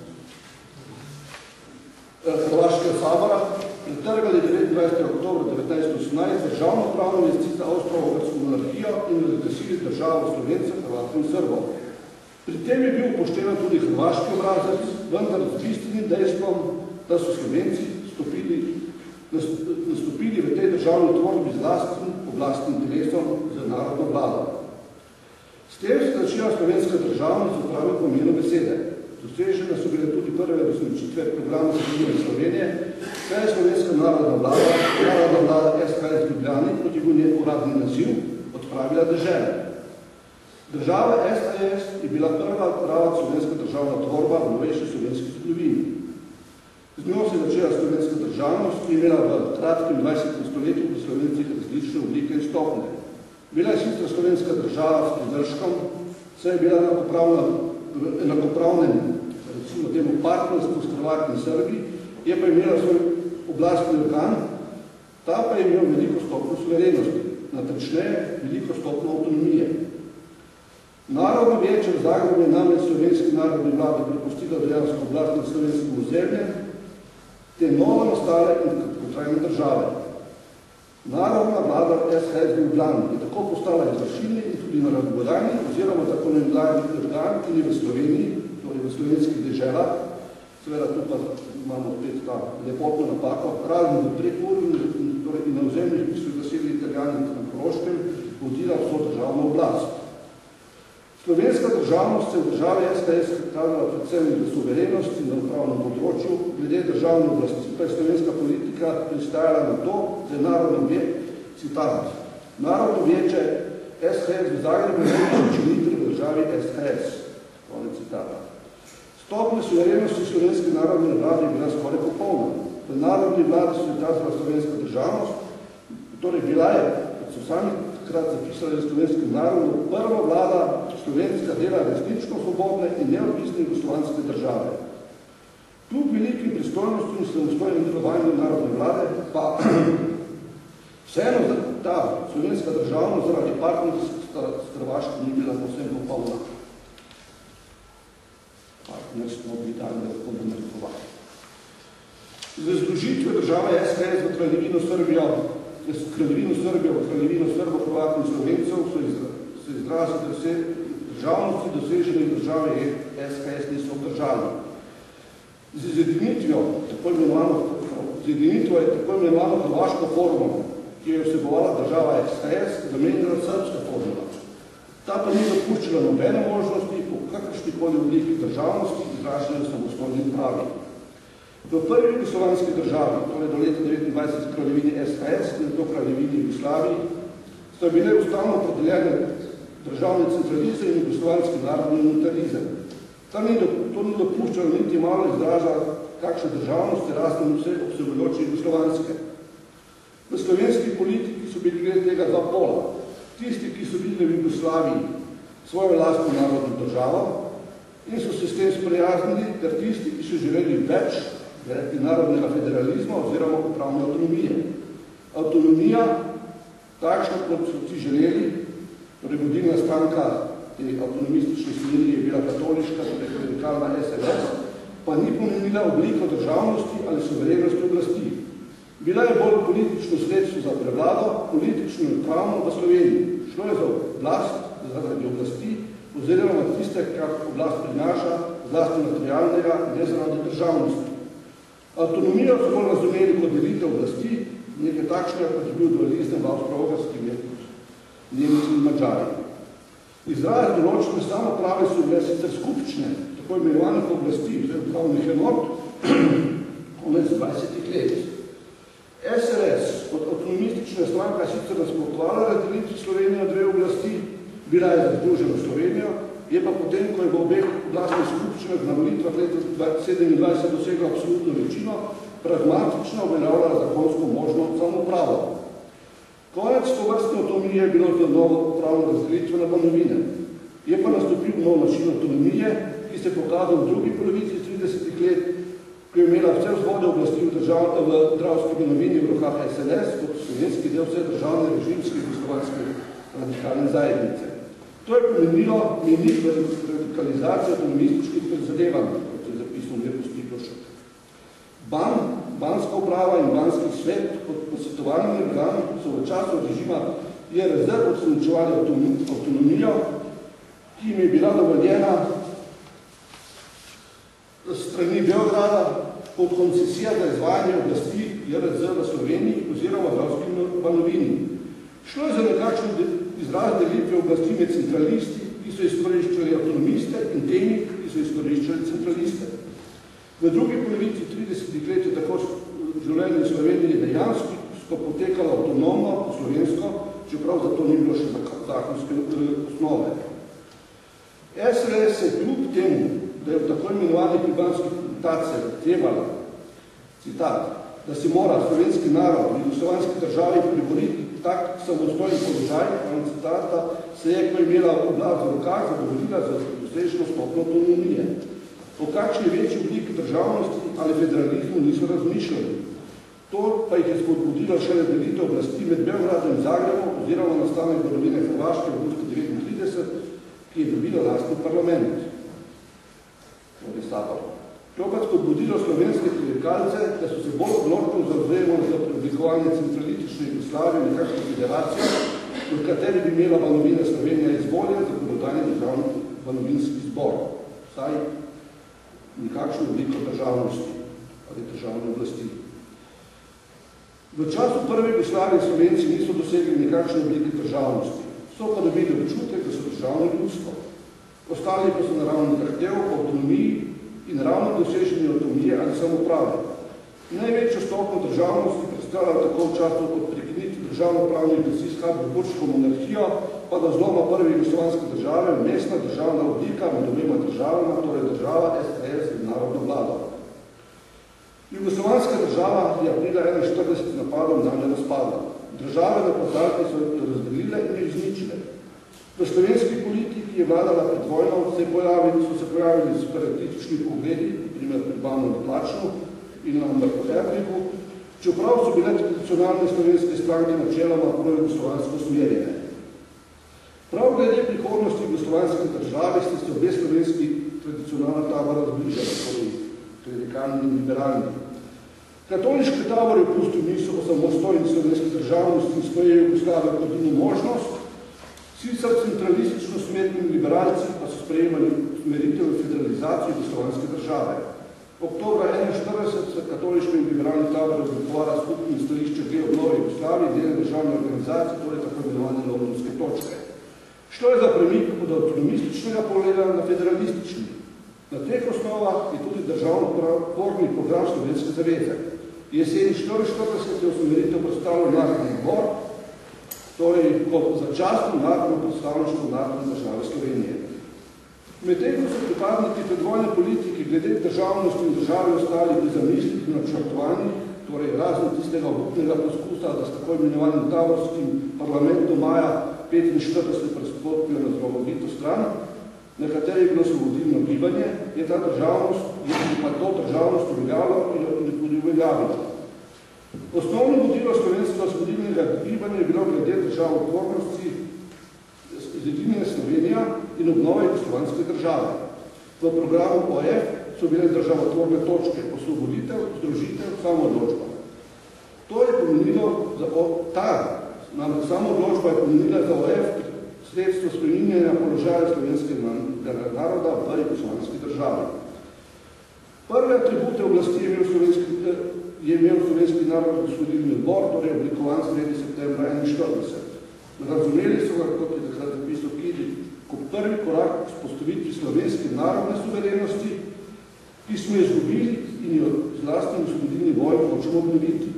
Hrvaškega sabora pretrgali devetindvajsetega oktobra devetnajststo osemnajst državno pravno vesti za Avstro-Ogrsko monarhijo in razglasili državo Slovencem, Hrvatom in Srbom. Pri tem je bil upoštevan tudi hrvaški obrazec, vendar z bistvenim dejstvom, da so Slovenci stopili, nastopili v tej državni tvorbi z lastnim oblastnim telesom za narodno vlado. S tem se začela slovenska državnost v pravem pomenu besede. Dosežene so bile tudi prve resničitve programa Zgodovine Slovenije, kaj je slovenska narodna vlada, narodna vlada S H S Ljubljani, kot je bil njen uradni naziv, odpravila dežele. Država S H S je bila prva prava slovenska državna tvorba v novejši slovenski zgodovini. Z njo se je začela slovenska državnost, ki je imela v kratkem dvajsetem stoletju v Slovencih različne oblike in stopnje. Bila je sicer slovenska država s pridržkom, saj je bila enakopravnem, recimo temu partnerstvu s Hrvati in Srbi, je pa imela svoj oblastni organ, ta pa je imel veliko stopno suverenosti, natančneje veliko stopno avtonomije. Narodno vijeće v Zagrebu je namreč slovenski narodni vladi prepustila dejansko oblast nad slovenskim ozemljem, te novo nastale in kratkotrajne države. Narodna vlada S H S Ljubljani je tako postala izvršilni in tudi naredbodajni oziroma tako nevladni organ, ki je v Sloveniji, torej v slovenskih deželah, seveda tu pa imamo opet ta lepotno napako, razen v Prekmurju torej in na ozemljih, ki so zasedli Italijani na Koroškem, vodila vso državno oblast. Slovenska državnost se v državi S H S kazala predvsem v suverenosti na upravnem področju, glede državne oblasti pa je slovenska politika pristajala na to, da je narodno viječe, citat, narodno viječe S H S v Zagrebu je učinitelj v državi S H S. Konec citata. Stopnja suverenosti slovenske narodne vlade je bila skoraj popolna. V narodni vladi se je kazala slovenska državnost, torej bila je, kot so sami takrat zapisali slovenskem narodu, prva vlada slovenska dela resnično svobodne in neodvisne jugoslovanske države. Kljub velikim pristojnostim in samostojnim delovanjem narodne vlade pa vseeno ta slovenska državnost zaradi partnerstva s Hrvaško ni bila povsem popolna. Partnerstvo bi dali lahko da narekovali. Za združitve države S H S v Kraljevino Srbijo Kraljevino Srbijo, v Kraljevino Srbo, Hrvatov in Slovencev so se izrazili, da vse državnosti dosežene države S H S niso obdržali. Z izjedinitvijo tako imenovano zjedinitva je tako imenovano hrvaško formulo, ki je vsebovala država S H S, zamenjala srpska formula. Ta pa ni dopuščala nobene možnosti po kakršnikoli obliki državnosti izražene v samostojni pravi. V prvi jugoslovanski državi, torej do leta devetindvajset kraljevini S H S in do kraljevini Jugoslaviji, sta bile ustavno opredeljene državni centralizem in jugoslovanski narodni unitarizem. To ni dopuščalo niti malo izraža kakšne državnosti, razen vse obsegujoče jugoslovanske. V slovenski politiki so bili glede tega dva pola. Tisti, ki so videli v Jugoslaviji svojo lastno narodno državo in so se s tem sprijaznili, ter tisti, ki so želeli več narodnega federalizma oziroma upravne avtonomije. Avtonomija, takšna, kot so ti želeli, torej vodilna stranka te avtonomistične smeri je bila katoliška, torej radikalna S L S, pa ni pomenila obliko državnosti ali suverenosti oblasti. Bila je bolj politično sredstvo za prevlado, politično in pravno v Sloveniji. Šlo je za oblast, zaradi oblasti, oziroma tiste, kar oblast prinaša, zlasti materialnega, ne zaradi državnosti. Avtonomijo so bolj razumeli kot delitev oblasti, nekaj takšnega, kot je bil dualizem v Avstro-Ogrski med Nemci in Madžari. Izraz določene samoprave so bile sicer skupčne, tako imenovanih oblasti, oziroma pravnih enot, konec dvajsetih let. S R S kot avtonomistična stranka sicer nasprotovala razdelitvi Slovenije na dve oblasti, bila je za Združeno Slovenijo, je pa potem, ko je v obeh oblastnih skupščinah na volitvah leta sedemindvajset dosegla absolutno večino, pragmatično uveljavljala zakonsko možno samopravo. Konec tovrstne avtonomije je bilo za novo pravno razdelitve na Banovine. Je pa nastopil nov način avtonomije, ki se je pokazal v drugi polovici tridesetih let, ko je imela vse vzvode oblasti v, držav, v Dravski Banovini v rokah S L S kot slovenski del vse državne režimske jugoslovanske radikalne zajednice. To je pomenilo menik radikalizacije avtonomističkih prizadevanj, kot je zapisal Mirko Stiklošek. Ban, banska uprava in banski svet kot posvetovalni organ so v času režima J R Z odslučevali avtonomijo, ki jim je bila dovoljena strani Beograda pod koncesija za izvajanje oblasti J R Z v Sloveniji oziroma v Dravski Banovini. Šlo je za nekakšen izraz delitve oblasti med centralisti, ki so izkoriščali avtonomiste, in temi, ki so izkoriščali centraliste. V drugi polovici tridesetih let je tako življenje v Sloveniji dejansko potekalo avtonomno, slovensko, čeprav za to ni bilo še zakonske osnove. S R S je kljub temu, da je v tako imenovani kubanski publikaciji zahtevala, citat, da si mora slovenski narod v jugoslovanski državi priboriti tak samostojni položaj, citata, se je, ko je imela oblast v rokah, zadovoljila za doseženo stopno avtonomije. O kakšni večji obliki državnosti ali federalizmu niso razmišljali. To pa jih je spodbudilo šele delitev oblasti med Beogradom in Zagrebom oziroma nastanek Banovine Hrvaške v avgustu devetintrideset, ki je dobila lastni parlament. To pa spodbudilo slovenske klerikalce, da so se bolj odločno zavzemali za preoblikovanje centralistične Jugoslavije in nekakšne federacije, v kateri bi imela Banovina Slovenija izvoljen za zakonodajni državni banovinski zbor, vsaj nekakšno obliko državnosti ali državne oblasti. V času prve Jugoslavije Slovenci niso dosegli nekakšne oblike državnosti, so pa dobili občutek, da so državno ljudstvo. Ostali pa so naravni zahtev po avtonomiji in ravno doseženje avtonomije ali samoprave. Največjo stopno državnosti predstavlja tako v času kot prekiniti državno-pravni oblasti s Habsburško monarhijo, pa do zloma prve jugoslovanske države, mestna državna oblika med obema državama, torej država S H S in narodno vlado. Jugoslovanska država je aprila enainštirideset napadom nanjo razpadla. Države na podarke so razdelile in izničile. V slovenski politiki je vladala pred vojno, se pojavili, so se pojavili separatistični pogledi, primer pred Banu na Plačnu in na Mrko Erniku, čeprav so bile tradicionalne slovenske stranke načeloma pro-jugoslovansko smerjene. Prav glede prihodnosti jugoslovanske države ste se obe slovenski tradicionalna tabora zbližali, torej klerikalni in liberalni. Katoliški tabor je pustil misel o samostojni slovenski državnosti in svoje Jugoslavije kot edino možnost, sicer centralistično smerni liberalci pa so sprejemali smeritev federalizacijo jugoslovanske države. Oktobra enainštirideset se katoliško in liberalni tabor oblikovala skupni stališče glede obnove Jugoslavije, dele državne organizacije, torej tako imenovane londonske točke. Šlo je za premik od avtonomističnega pogleda na federalistični. Na teh osnovah je tudi državno-tvorni program Slovenske zaveze. Jeseni štiriinštirideset je usmeritev predstavljal Narodni zbor, torej kot začasno narodno predstavništvo narodne države Slovenije. Medtem ko so pripadniki predvojne politike glede državnosti in države ostali pri zamislih in načrtovanjih, torej razen tistega obupnega poskusa, da s tako imenovanim taborskim parlamentom maja petinštirideset prestopijo na zvolovito stran, na kateri je bilo svobodilno gibanje, je ta državnost, je pa to državnost uveljavilo in tudi uveljavilo. Osnovno vodilo slovenskega svobodilnega gibanja je bilo glede državotvornosti Zedinjene Slovenija in obnove jugoslovanske države. V programu O F so bile državotvorne točke osvoboditev, združitev, samoodločba. To je pomenilo za ta, namreč samoodločba je pomenila za O F sredstvo spreminjanja položaja slovenskega naroda v jugoslovanski državi. Prve atribute oblasti je imel slovenski, je imel slovenski narod osvobodilni odbor, torej oblikovan sredi septembra enainštirideset. Razumeli so ga, kot je takrat zapisal Kidi, kot prvi korak k vzpostavitvi slovenske narodne suverenosti, ki smo jo izgubili in jo z lastnim osvobodilnim bojem hočemo obnoviti.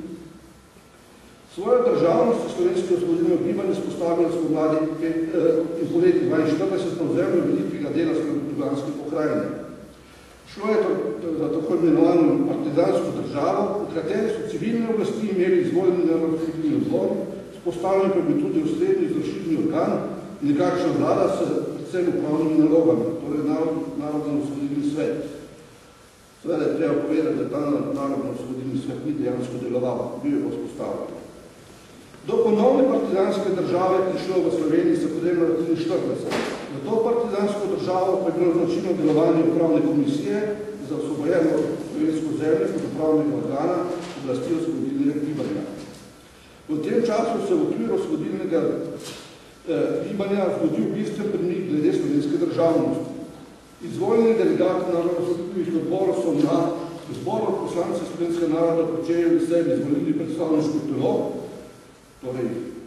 Svojo državnost slovenske osvobodilne gibanje spostavili smo mladi in po leti dvainštirideset na ozemlju velikega dela slovenske pokrajine. Šlo je za tako imenovano partizansko državo, v kateri so civilne oblasti imeli izvoljeni narodni odbor, postavljen pa bi tudi osrednji izvršilni organ, nekakšna vlada s predvsem upravnimi nalogami, torej narodno osvobodilni svet. Seveda je treba povedati, da ta narodno osvobodilni svet ni dejansko deloval, bil je vzpostavljen. Do ponovne partizanske države je šlo v Sloveniji septembra triinštirideset. Za to partizansko državo pa je bilo značilno delovanje upravne komisije za osvobojeno slovensko zemlje kot upravnega organa oblasti osvobodilnega gibanja. V tem času se v okviru osvobodilnega eh, gibanja zgodil bistven premik glede slovenske državnosti. Izvoljeni delegati narodno-osvobodilnih odborov so na zboru poslancev slovenskega naroda počeli sebi izvolili predstavniško telo, torej,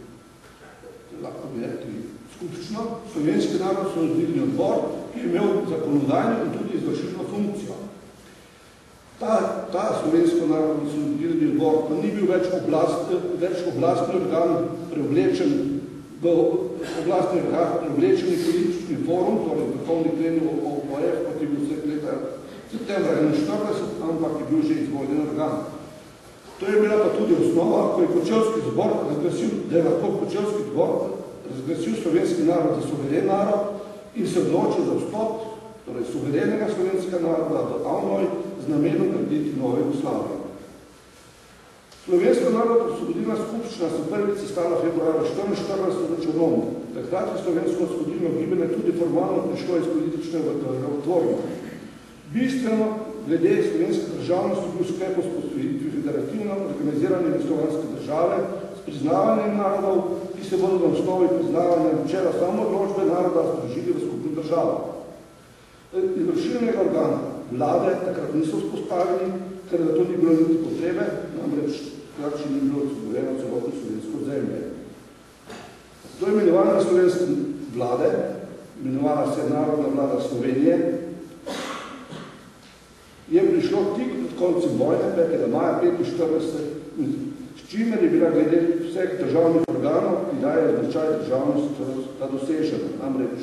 lahko bi rekli, skupščno, slovenski narodno-osvobodilni odbor, ki je imel zakonodajno in tudi izvršilno funkcijo. Ta, ta slovensko narodno-osvobodilni odbor pa ni bil več, oblast, več oblastni organ preoblečen v oblastni organ preoblečeni politični forum, torej vrhovni plenum O F, kot je bil vse leta septembra enainštirideset, ampak je bil že izvoljen organ. To je bila pa tudi osnova, ko je Kočevski zbor razglasil, da je lahko Kočevski zbor razglasil slovenski narod za suveren narod in se odločil za vstop, torej suverenega slovenskega naroda v Avnoj z namenom graditi nove Jugoslavije. Slovenska narodno-osvobodilna skupščina se prvič sestala februarja štiriinštirideset v Črnomlju. Takrat je slovensko osvobodilno gibanje tudi formalno prišlo iz političnega državotvorja. Bistveno glede slovenske državnosti bil sklep o vzpostavitvi federativno organizirane jugoslovanske države s priznavanjem narodov, ki se bodo na osnovi priznavanja načela samoodločbe naroda združili v skupno državo. Izvršilnega organa vlade takrat niso vzpostavili, ker za to ni bilo niti potrebe, namreč takrat še ni bilo odgovorjeno celotno slovensko zemlje. Do imenovanja slovenske vlade, imenovala se Narodna vlada Slovenije, je prišlo tik pred koncem vojne, petega maja petinštirideset, s čimer je bila glede vseh državnih organov, ki daje značaj državnosti, ta dosežena. Namreč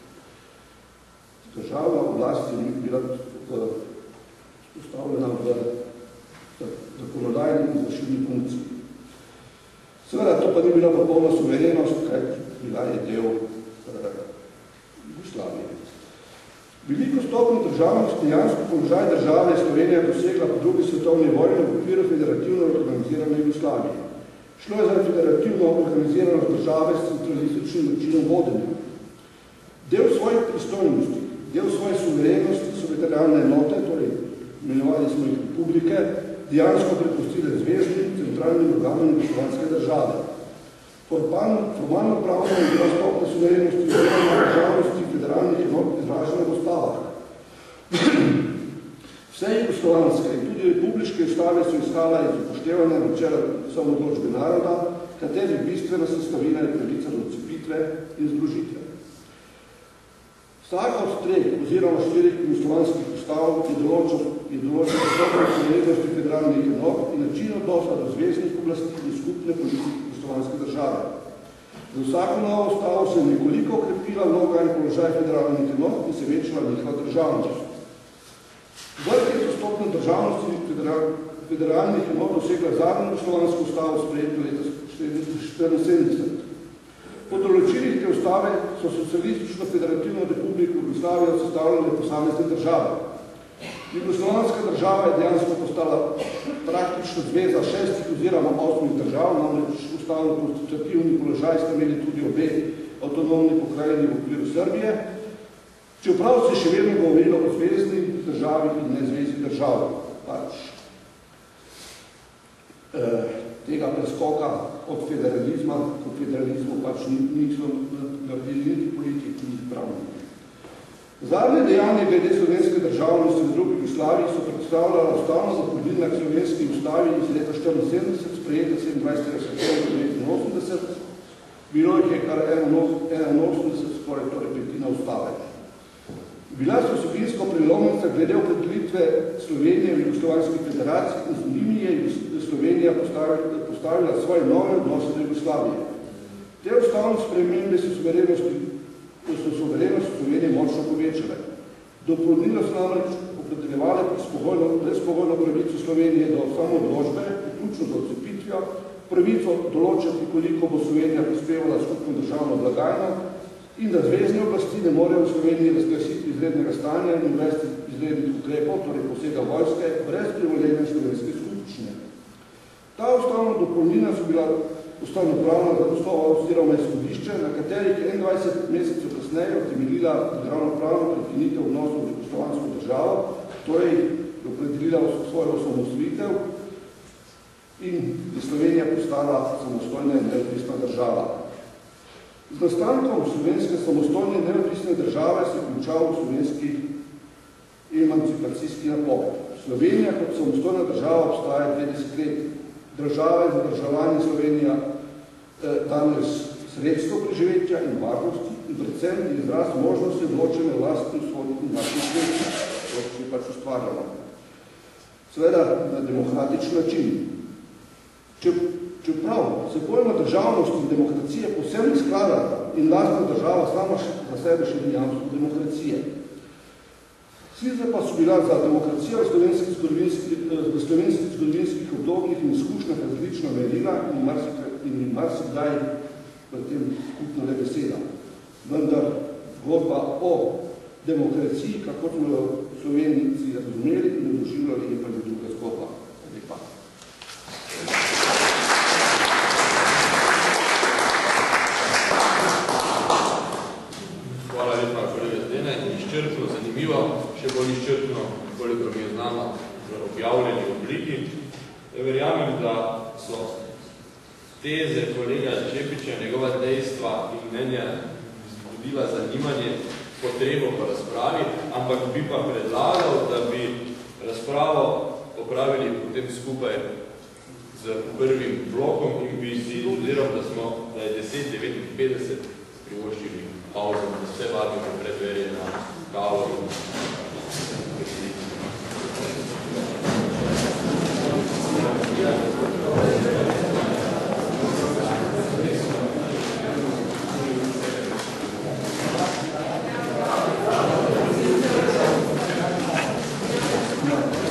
državna oblast je bila postavljena v zakonodajni in izvršilni funkciji. Seveda, to pa ni bila popolna suverenost, kaj bila je del Jugoslavije. Veliko stopno državnost dejansko položaj države Slovenija dosegla po drugi svetovni vojni v okviru federativno organizirane Jugoslavije. Šlo je za federativno organiziranost države s centralističnim načinom vodenja. Del svojih pristojnosti, del svoje suverenosti so federalne enote, torej imenovali smo jih republike, dejansko prepustile zvezdnim centralnim organom jugoslovanske države. Formalno pravno je bila stopna suverenosti oziroma državnosti federalnih enot izražena v ustavah. Vse jugoslovanske in tudi republiške ustave so izhala iz upoštevanja načela samoodločbe naroda, kateri bistvena sestavina je pravica do odcepitve in združitve. Vsaka od treh oziroma štirih jugoslovanskih ustav je določil je določil postopno suverenosti federalnih enot in način odnosa do zveznih oblasti in skupne politike jugoslovanske države. Za vsako novo ustavo se je nekoliko okrepila vloga in položaj federalnih enot in se večala njihova državnost. Vrh je dostopne državnosti federalnih enot dosegla zadnjo jugoslovansko ustavo sprejeto leta štiriinsedemdeset. Po določilih te ustave so socialistično federativno republiko Jugoslavijo sestavljale posamezne države. Jugoslovanska država je dejansko postala praktično zveza šestih oziroma osmih držav, namreč ustavno konstitutivni položaj sta imeli tudi obe avtonomni pokrajini v okviru Srbije, čeprav se še vedno govorilo o zvezni državi in nezvezni državi. Pač, eh, tega preskoka od federalizma k federalizmu pač niso naredili niti politiki, niti pravniki. Zadnje dejanje glede slovenske državnosti v drugi Jugoslaviji so predstavljala ustavno zapodilna k slovenski ustavi iz leta štiriinsedemdeset, sprejeta sedemindvajsetega septembra devetinosemdeset, bilo jih je kar enainosemdeset, skoraj torej petina ustave. Bila so vsebinsko prelomnica glede opredelitve Slovenije v Jugoslovanski federaciji in z njimi je Slovenija postavila, postavila svoje nove odnose do Jugoslavije. Te ustavne spremembe so suverenosti so suverenost Slovenije močno povečale. Dopolnilo so namreč opredeljevale brezpogojno pravico Slovenije do samoodločbe, vključno z odcepitvijo, pravico določati, koliko bo Slovenija prispevala skupno državno blagajno in da zvezne oblasti ne morejo v Sloveniji razglasiti izrednega stanja in uvesti izrednih ukrepov, torej posega vojske, brez privoljenja slovenske skupščine. Ta ustavna dopolnila so bila ustavnopravna zadostova oziroma izhodišče, na katerih je enaindvajset mesecev kasneje utemeljila državnopravno prekinitev odnosov z jugoslovansko državo, torej opredelila svojo osamosvojitev in je Slovenija postala samostojna in neodvisna država. Z nastankom slovenske samostojne in neodvisne države se je končal slovenski emancipacijski napor. Slovenija kot samostojna država obstaja dvajset let. Država je za državljane Slovenija eh, danes sredstvo preživetja in varnosti in predvsem izraz možnosti odločene vlastni vzhodnih in vlastnih svetja, kot se pač ustvarjamo. Seveda na demokratičen način. Če, čeprav se pojma državnosti in demokracije povsem ne skladata in lastna država sama za sebe še ni jamstvo demokracije. Sicer pa so bila za demokracijo v slovenskih zgodovinskih, v slovenskih zgodovinskih obdobjih in izkušnjah različna merila in marsikdaj v tem skupno le beseda. Vendar zgodba o demokraciji, kako smo jo Slovenci razumeli in doživljali, je pa že druga zgodba. Lepa. Hvala lepa, kolega Zdene. Izčrpno, zanimivo, še bolj izčrpno, koliko mi je znamo v objavljeni obliki. Verjamem, da so teze kolega Čepiča, njegova dejstva in mnenja vzbudila zanimanje, potrebo po razpravi, ampak bi pa predlagal, da bi razpravo opravili potem skupaj z prvim blokom in bi si, oziroma da smo, da je deset devetinpetdeset privoščili pauzo, da vse vabimo predverje na kavo in Hvala.